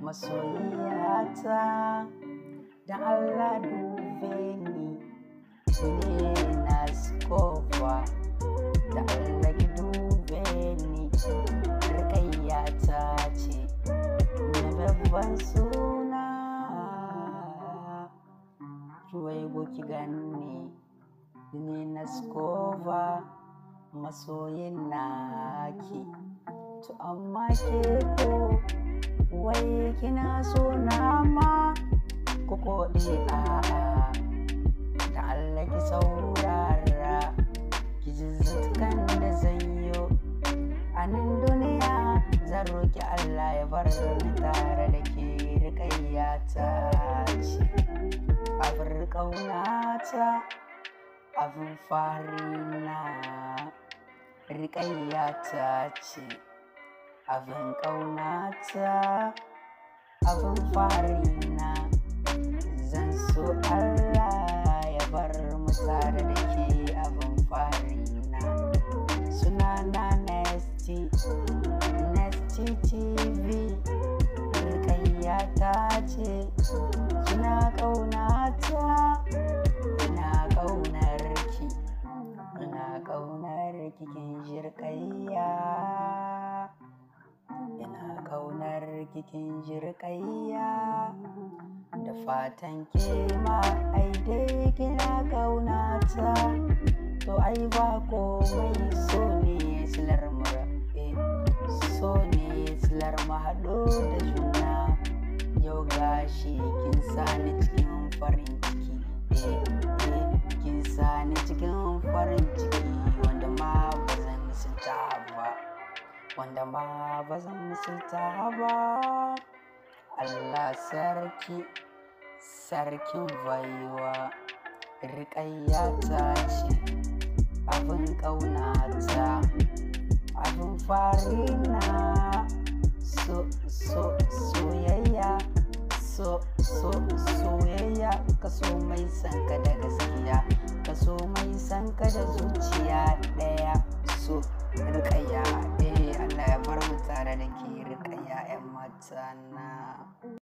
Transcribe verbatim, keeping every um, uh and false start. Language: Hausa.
masoyiyata, da Allah dube ni, ni Nascover, da Allah ki dube ni, Rukayyata ce na babban suna, ki waigo ki ganni, ni Nascover, masoyin naki. To amma ke ko wai kina so na ma ko ko dai a'a, da Allah ki saurara ki ji zantukan da zan yo a nan duniya. Zan roki Allah ya bar ni tare da ke, Rukayyata ce abin ƙaunata, abin farina. Rukayyata ce abin ƙaunata, abin farina. Zan so Allah ya bar mu tare da ke, abin farina. Sunana Nasty, Nasty T V. Rukayyata ce kina ƙaunata, ina ƙaunar ki, ina ƙaunar ki kin ji Rukayya, ina ƙaunar ki kin ji Rukayya. Da fatan ke ma ai dai kina ƙaunata, to ai ba komai, so ne silar mu, eh so ne silar mu haɗu da juna. Yau gashi kin sani cikin farin ciki, eh eh kin sani cikin farin ciki, wanda ma ba zan misalta ba, wanda ma ba zan misalta ba. Allah sarki, sarkin baiwa. Rukayyata ce abin ƙaunata, abin farina. So so soyayya, so so soyayya. Kaso mai sanka da gaskiya, kaso mai sanka da zuciya ɗaya. So Rukayya, eh Allah ya bar mu tare da ke, Rukayya 'yan mata na.